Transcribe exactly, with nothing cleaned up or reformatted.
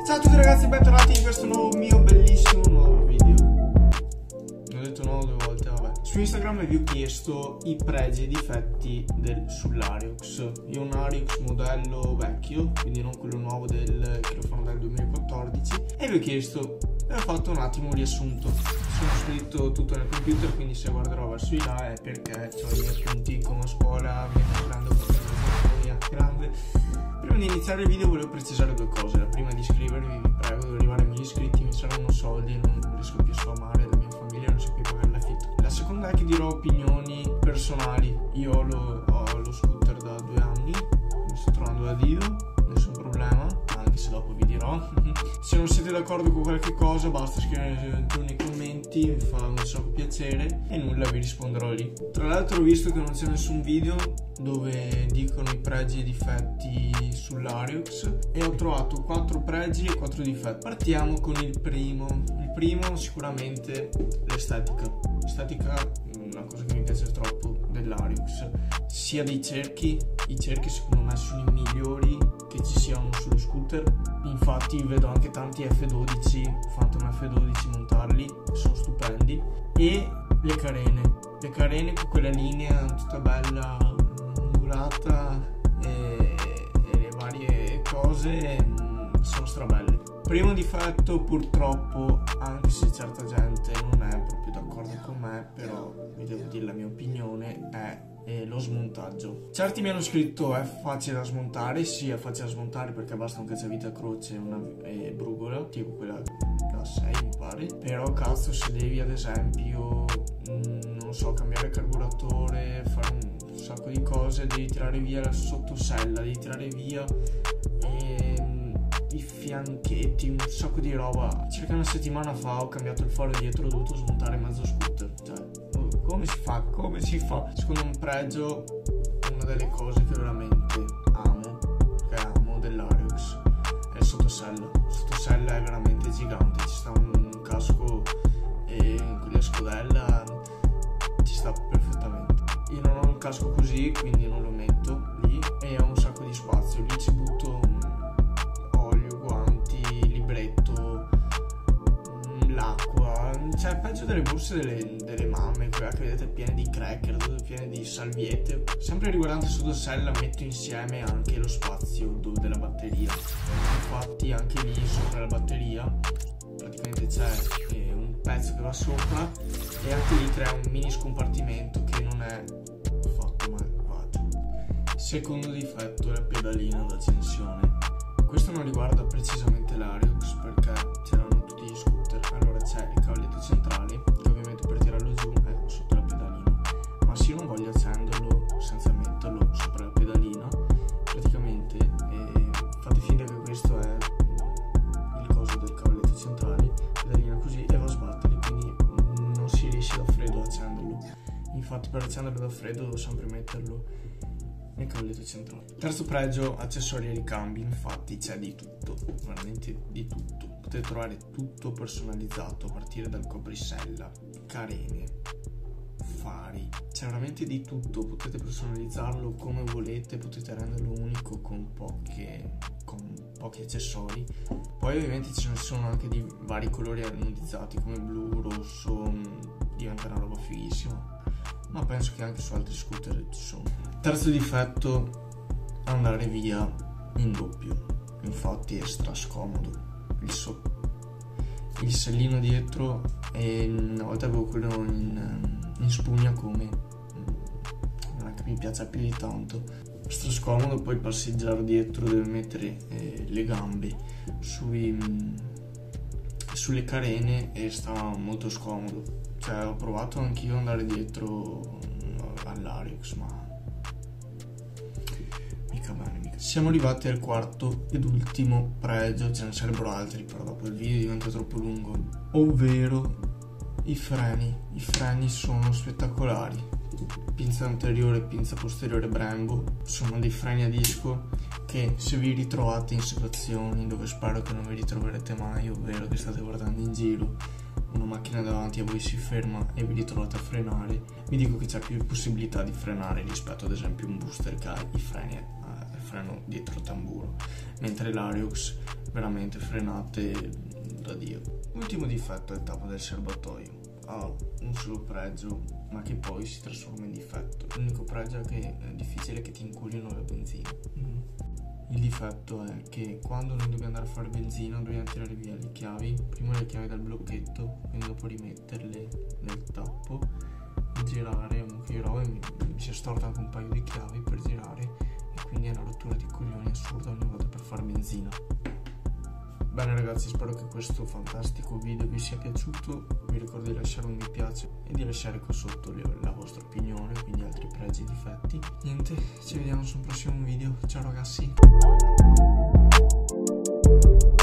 Ciao a tutti ragazzi, bentornati in questo nuovo mio bellissimo nuovo video. Ne ho detto nuovo due volte, vabbè. Su Instagram vi ho chiesto i pregi e i difetti del, sull'Ariox. Io ho un Ariox modello vecchio, quindi non quello nuovo del, che lo fanno dal duemilaquattordici, e vi ho chiesto e ho fatto un attimo un riassunto. Sono scritto tutto nel computer, quindi se guarderò verso di là è perché ho i miei appunti come a scuola, mi prendo via grande. Prima di iniziare il video volevo precisare due cose. La prima è di iscrivervi, vi prego, devo arrivare a mille iscritti, mi saranno soldi, non riesco più a sfamare la mia famiglia, non so più pagare l'affitto. La seconda è che dirò opinioni personali. Io lo, ho lo scooter da due anni, mi sto trovando da Dio, nessun problema, anche se dopo vi dirò. Se non siete d'accordo con qualche cosa basta scrivere giù nei commenti, mi fa un sacco piacere e nulla, vi risponderò lì. Tra l'altro ho visto che non c'è nessun video dove dicono i pregi e i difetti sull'Ariox e ho trovato quattro pregi e quattro difetti. Partiamo con il primo. Il primo sicuramente l'estetica. L'estetica è una cosa che mi piace troppo dell'Ariox, sia dei cerchi. I cerchi secondo me sono i migliori che ci siano sullo scooter, infatti vedo anche tanti F dodici, Phantom F dodici montarli, sono stupendi. E le carene, le carene con quella linea tutta bella ondulata e, e le varie cose mh, sono strabelle. Primo difetto, purtroppo, anche se certa gente non è proprio d'accordo con me, però vi devo dire la mia opinione, è e lo smontaggio. Certi mi hanno scritto è facile da smontare. Sì, è facile da smontare perché basta un cacciavite a croce e una e brugola, tipo quella da sei mi pare. Però cazzo, se devi ad esempio mh, non so, cambiare carburatore, fare un sacco di cose, devi tirare via la sottosella, devi tirare via e, mh, i fianchetti, un sacco di roba. Circa una settimana fa ho cambiato il faro dietro, ho dovuto smontare mezzo scooter. Cioè, come si fa? Come si fa? Secondo un pregio, una delle cose che veramente amo, che amo dell'Ariox, è il sottosella. Il sottosella è veramente gigante, ci sta un casco e con la scodella ci sta perfettamente. Io non ho un casco così, quindi non lo metto lì e ho un sacco di spazio. Lì ci butto olio, guanti, libretto, l'acqua, cioè peggio delle borse delle, delle mamme, quella che vedete piene di cracker, piene di salviette. Sempre riguardante sottosella metto insieme anche lo spazio della batteria, infatti anche lì sopra la batteria praticamente c'è eh, un pezzo che va sopra e anche lì crea un mini scompartimento che non è fatto malvagio. Secondo difetto è la pedalina d'accensione. Questo non riguarda precisamente l'Ariox perché c'erano tutti gli scooter. Allora c'è il cavalletto centrale che ovviamente per tirarlo giù è sotto la pedalina, ma se io non voglio accenderlo senza metterlo sopra la pedalina, praticamente eh, fate finta che questo è il coso del cavalletto centrale, pedalina così e va a sbattere, quindi non si riesce da freddo ad accenderlo. Infatti per accenderlo da freddo devo sempre metterlo nel cavalletto centrale. Terzo pregio, accessori e ricambi. Infatti c'è di tutto, veramente di tutto. Potete trovare tutto personalizzato a partire dal coprisella, carene, fari, c'è veramente di tutto. Potete personalizzarlo come volete, potete renderlo unico con poche con pochi accessori. Poi ovviamente ce ne sono anche di vari colori anodizzati come blu, rosso, diventa una roba fighissima, ma penso che anche su altri scooter ci sono. Terzo difetto, andare via in doppio. Infatti è stra scomodo. Il, so il sellino dietro, e una volta avevo quello in, in spugna come non è che mi piace più di tanto, stra scomodo. Poi il passeggero dietro deve mettere eh, le gambe sui, sulle carene e sta molto scomodo. Cioè ho provato anch'io ad andare dietro all'Ariox, ma mica bene, mica. Siamo arrivati al quarto ed ultimo pregio, ce ne sarebbero altri però dopo il video diventa troppo lungo, ovvero i freni. I freni sono spettacolari, pinza anteriore e pinza posteriore Brembo, sono dei freni a disco che se vi ritrovate in situazioni dove spero che non vi ritroverete mai, ovvero che state guardando in giro una macchina davanti a voi si ferma e vi ritrovate a frenare, vi dico che c'è più possibilità di frenare rispetto ad esempio un booster che ha i freni eh, il freno dietro il tamburo, mentre l'Ariox veramente frenate da Dio. L'ultimo difetto è il tappo del serbatoio. Ha un solo pregio, ma che poi si trasforma in difetto. L'unico pregio è che è difficile che ti inculino la benzina. Mm. Il difetto è che quando noi dobbiamo andare a fare benzina dobbiamo tirare via le chiavi, prima le chiavi dal blocchetto e dopo rimetterle nel tappo, girare, che io mi, mi si è storto anche un paio di chiavi per girare e quindi è una rottura di coglioni assurda ogni volta per fare benzina. Bene ragazzi, spero che questo fantastico video vi sia piaciuto, vi ricordo di lasciare un mi piace e di lasciare qua sotto la vostra opinione, quindi altri pregi e difetti. Niente, ci vediamo sul prossimo video, ciao ragazzi!